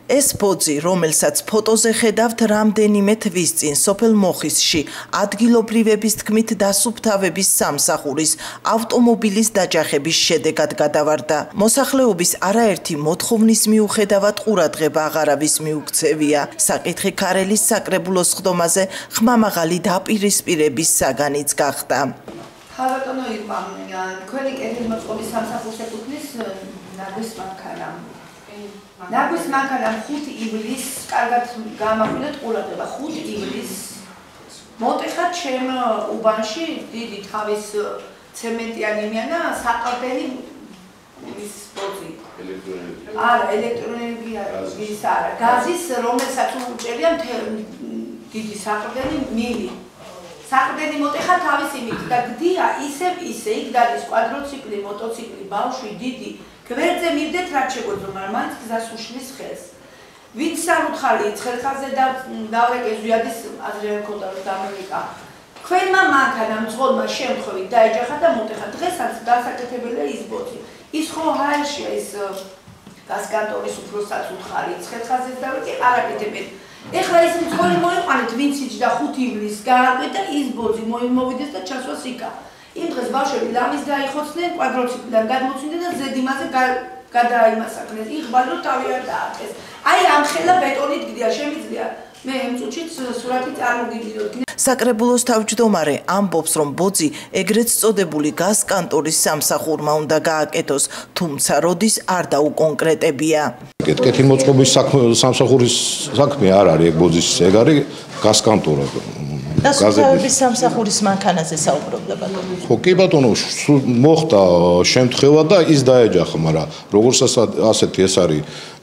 ეს ბოძი, რომელსაც ფოტოზე ხედავთ რამდენიმე თვის წინ სოფელ მოხისში, ადგილობრივების თქმით დასუფთავების სამსახურის ავტომობილის დაჯახების შედეგად გადავარდა. მოსახლეობის არაერთი მოთხოვნის მიუხედავად ყურადღება აღარავის მიუქცევია. საკითხი ქარელის საკრებულოს ხდომაზე ხმამაღალი დაპირისპირების საგანიც გახდა. ხალხო იყო თქვენი კეთილმოწყობის სამსახურს ეკუთვნის ნაგვის მანქანა. ნაგვის მანქანა 5 ივლისს კარგად გამახვიდეთ ყურადღება 5 ივლისს მოტეხა ჩემ უბანში დიდი თავის ცემენტიანი იმიანა საყრდენი ის ბოძი არა ელექტროენერგია ის არა გაზის რომელსაც უჭერია დიდი საყრდენი მილი საყრდენი მოტეხა თავის იმით და გდია ისევ ისე იქ დადის კვადროციკლი მოტოციკლი ბავშვი დიდი გვერდზე მივდეთ რაც შეგვეძლო მაგრამ მაინც გზას უშლის ხელს ვინც სამუთხალი ცხელხაზე დავრეკე ზვიადის აზრი მქონდა რომ დამეიკა თქვენმა მანქანამ მძღოლმა შემთხვევით დაეჯახა და მოტეხა დღესაც დასაკეთებელია ის ბოძი ის ხო ჰაერშია ის გასკანტორის უფროსაც უთხარი ცხელხაზე დავრეკე არაკეთებენ ეხლა ის მძღოლი მოიყვანეთ ვინც იჯდა 5 ივლისს გაარკვეთ და ის ბოძი მოიმოვიდეს და ჩასვას იქა იმ დღეს ბავშვები ლამის დაიხოცნენ კვადროციკლიდან გადმოცვიდნენ და ზედიმაზე გადაიმასაკნენ იღბალო თავი არ დააკეს აი ამ ხელა ბეტონით გდია შემიძლია მე ამ წუთშიც სურათი წარმოგიდგინოთ საკრებულოს თავმჯდომარე ამბობს რომ ბოძი ეგრეთ წოდებული გასკანტორის სამსახურმა უნდა გააკეთოს თუმცა როდის არ დაუკონკრეტებია კეთილმოწყობის სამსახურის საქმე არ არის ეგ ბოძის ეგ არის გასკანტორა დასუფთავების სამსახურის მანქანაზე საუბრობდა ბატონო. ხო კი ბატონო, მოხდა შემთხვევა და ის დაეჯახა, მაგრამ როგორც ასეთი ეს არის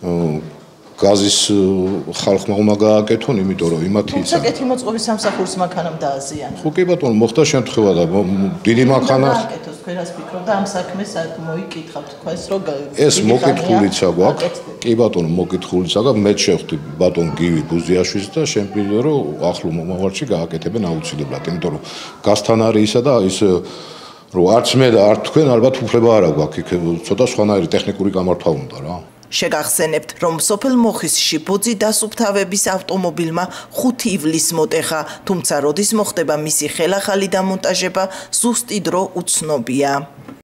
გაზის ხალხმა უნდა გააკეთონ, იმიტომ რომ იმათი თუმცა კეთილმოწყობის სამსახურის მანქანამ დააზიანა. ხო კი ბატონო, მოხდა შემთხვევა და დიდი მანქანა გააკეთოს თქვენას ფიქრობ და ამ საქმეს მოიკითხავთ თქვენს რომ ეს მოკითხულიცა გვაქვს. კი ბატონო, მოკითხულიცა და მე შევხვდი ბატონ გივი ბუზიაშვილს და შემიძლია რომ ახლო მომავალში გააკეთებენ აუცილებლად, იმიტომ რომ გასთან არის ისა და ის რომ არც მე და არც თქვენ ალბათ უფლება არ აქვს იქ ცოტა სხვანაირი ტექნიკური გამართვა უნდა რა. შეგახსენებთ, რომ სოფელ მოხისში ბოძი დასუფთავების ავტომობილმა 5 ივლისს მოტეხა, თუმცა როდის მოხდება მისი ხელახალი დამონტაჟება, ზუსტი დრო უცნობია.